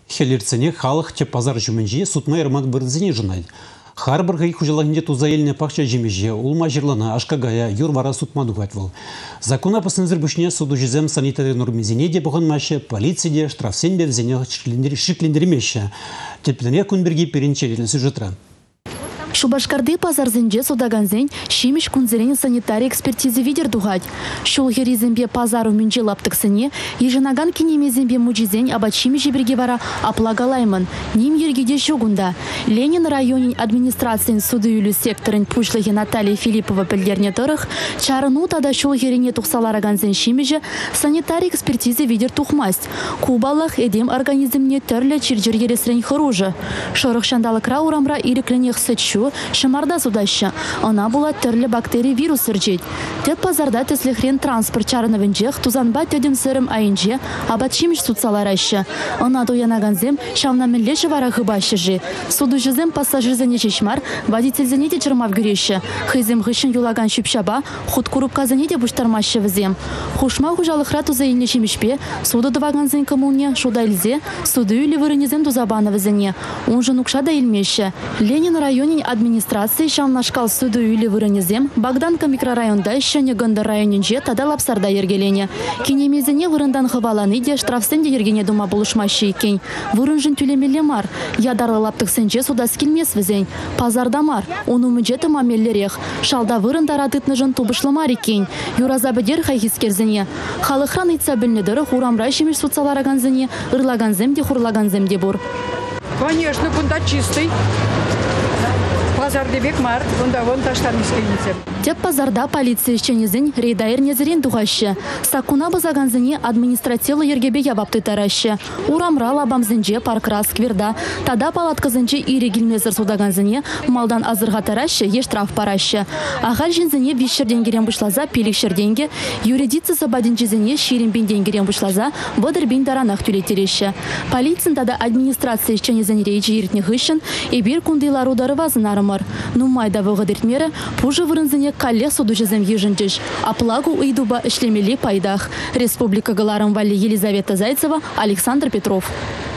Хелерцене халық те пазар жүмінже сутма ермак бірдізіне жынайды. Харбырға хужалағынде туза еліне пақча жемеже, улма жерлана, ашкагая, юрвара сутмаду ватвал. Закона пасынзыр бүшіне суду жезем санитарий нормезіне де бұған машы, полицияде штрафсен берзене шиклендеремеші. Теплене күнберге перенчерелі сюжетра. Шубашкарды пазарзенже судаганзен шимиш кунзерен санитарий экспертизы видер дугать. Шул херизембе пазару мюнче лаптыксыне, еженаган кинемезембе мужизен абачими жеберге вара аплагалаймын. Ним ергеде шугунда. Ленин районин администрациян судуюлю секторын пушлыхи Наталья Филиппова пілдерне тұрық, чарыну тада шул херене тухсалараганзен шимиже санитарий экспертизы видер тухмасть. Кубалах эдем организмне төрлі чирджер ересрен хыружы. Шорық шандалықра урамра ирекленех сычу, шымарда судаща. Она была төрлі бактерий вирус сырджет. Тет пазарда теслихрен транспорт чарынывенжех тузанба төдем сырым айынже абатшимиш судсалараща. Она доянаганзем шавнамеллеші вара хыбащыжы. Судужызем пассажирзене чешмар, водительзене де чырмав гүреші. Хызем ғышын юлаган шүпшаба, худ курупказене де буштармашы візем. Хушма хужалықра туза илне шимишпе, суды дываганзен коммуне, шуда илзе, суды үйлі вырынезем тузабаны візене. Он же нукша да илмеші. Ленин районин администрации шамнашкал суды үйлі вырынезем, Богданка микрорайонда шыне гындар районинже тада лапсарда ергелене. Кинемезене вырындан хываланы де штрафсен де ергене дума болушмашы екен. Вырынжын түлемелі мар. Ядарлы лаптықсенже суда скилмес візен. Пазарда мар. Оны мүджеті мамеллерех. Шалда вырындар адытныжын тубышлымар екен. Юраза бідер хайхискерзене. Халықран итса білнедірі хурамра шемеш суцалараганзене, ырлаганзем де хурлаганзем де бұр. Конечно, бунда чистый. Пазарды бек мар, бунда вон таштармыз кейнесем. Теп пазарда полиция ішченезін рейдайыр незерен дуғашы. Сакуна базаганзыне административлы ергебе ябапты тарашы. Урамра лабамзынже паркра скверда. Тада палатказынже ире гилмезір судаганзыне малдан азырға тарашы, еш штраф парашы. Ағал жинзыне вишшерденгерен бұшлаза пелікшерденге, юридицы сабадинчезіне ширинбен денгерен бұшлаза бұдырбен даранақ түлетереші. Полицин тада администрация ішченезін рейджі ертіне ғышын, ебір күндейлар удары вазынарымыр. Нумайда вғыдыртмері, пужы вырынзыне калле суду жезем ежінчіш. Аплагу уйдуба ішлемелі пайдах. Республика Галарым Вали Елизавета Зайцева, Александр Петров.